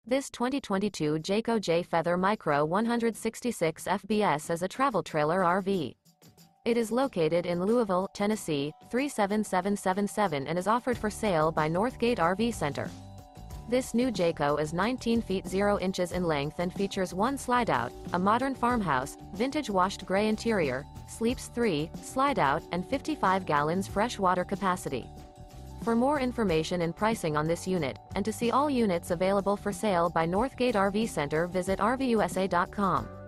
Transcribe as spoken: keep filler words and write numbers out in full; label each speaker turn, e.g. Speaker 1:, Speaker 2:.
Speaker 1: This twenty twenty-two Jayco Jay Feather Micro one hundred sixty-six F B S is a travel trailer R V. It is located in Louisville, Tennessee, three seven seven seven seven and is offered for sale by Northgate R V Center. This new Jayco is nineteen feet zero inches in length and features one Slideout, a modern farmhouse, vintage washed gray interior, sleeps three, Slideout, and fifty-five gallons fresh water capacity. For more information and pricing on this unit, and to see all units available for sale by Northgate R V Center, visit R V U S A dot com.